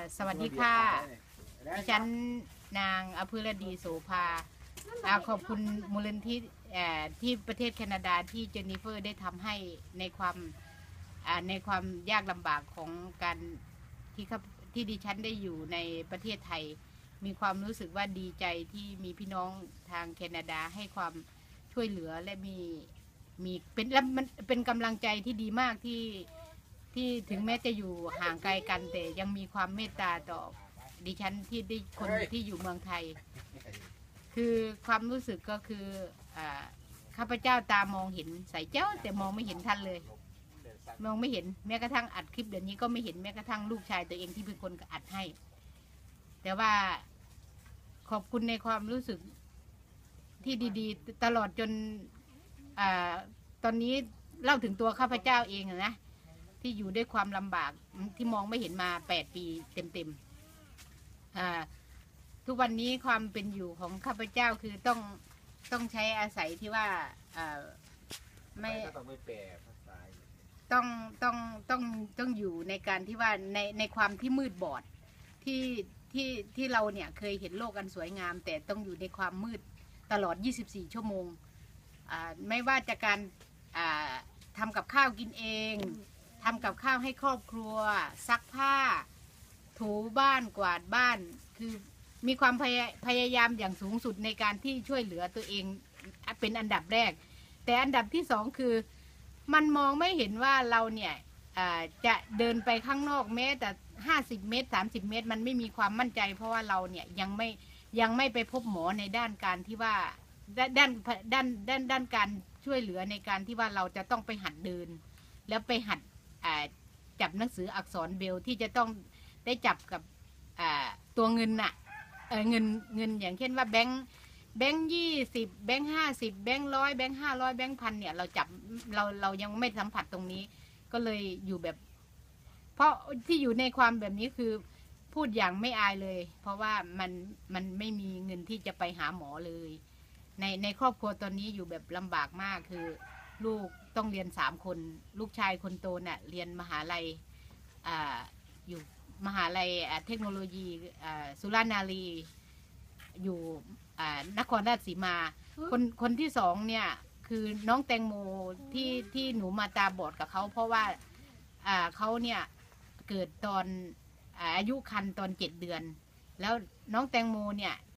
สวัสดีค่ะดิฉันนางอภรดีโสภาขอบคุณมูลนิธิที่ประเทศแคนาดาที่เจนนิเฟอร์ได้ทำให้ในความยากลำบากของการที่ดิฉันได้อยู่ในประเทศไทยมีความรู้สึกว่าดีใจที่มีพี่น้องทางแคนาดาให้ความช่วยเหลือและมันเป็นกำลังใจที่ดีมากที่ถึงแม้จะอยู่ห่างไกลกันแต่ยังมีความเมตตาต่อดิฉันที่ได้คนที่อยู่เมืองไทยคือความรู้สึกก็คือข้าพเจ้าตามองเห็นสายเจ้าแต่มองไม่เห็นท่านเลยมองไม่เห็นแม้กระทั่งอัดคลิปเดี๋ยวนี้ก็ไม่เห็นแม้กระทั่งลูกชายตัวเองที่เป็นคนอัดให้แต่ว่าขอบคุณในความรู้สึกที่ดีๆตลอดจนตอนนี้เล่าถึงตัวข้าพเจ้าเองนะที่อยู่ด้วยความลำบากที่มองไม่เห็นมา8 ปีเต็มทุกวันนี้ความเป็นอยู่ของข้าพเจ้าคือต้องใช้อาศัยที่ว่าไม่ต้องอยู่ในการที่ว่าในความที่มืดบอดที่เราเนี่ยเคยเห็นโลกอันสวยงามแต่ต้องอยู่ในความมืดตลอด24 ชั่วโมงไม่ว่าจะการทำกับข้าวกินเองทำกับข้าวให้ครอบครัวซักผ้าถูบ้านกวาดบ้านคือมีความพยายามอย่างสูงสุดในการที่ช่วยเหลือตัวเองเป็นอันดับแรกแต่อันดับที่2คือมันมองไม่เห็นว่าเราเนี่ยจะเดินไปข้างนอกแม้แต่50 เมตร30 เมตรมันไม่มีความมั่นใจเพราะว่าเราเนี่ยยังไม่ไปพบหมอในด้านการที่ว่าด้านการช่วยเหลือในการที่ว่าเราจะต้องไปหัดเดินแล้วไปหัดจับหนังสืออักษรเบรลที่จะต้องได้จับกับตัวเงินน่ะเงินอย่างเช่นว่าแบงค์20แบงค์50แบงค์100แบงค์500แบงค์1,000เนี่ยเราจับเรายังไม่สัมผัสตรงนี้ก็เลยอยู่แบบเพราะที่อยู่ในความแบบนี้คือพูดอย่างไม่อายเลยเพราะว่ามันไม่มีเงินที่จะไปหาหมอเลยในครอบครัวตอนนี้อยู่แบบลำบากมากคือลูกต้องเรียน3 คนลูกชายคนโตน่ะเรียนมหาลัยอยู่มหาลัยเทคโนโลยีสุรานารีอยู่นครราชสีมาคนที่2เนี่ยคือน้องแตงโมที่หนูมาตาบอดกับเขาเพราะว่าเขาเนี่ยเกิดตอนอายุครรภ์ตอน7 เดือนแล้วน้องแตงโมเนี่ย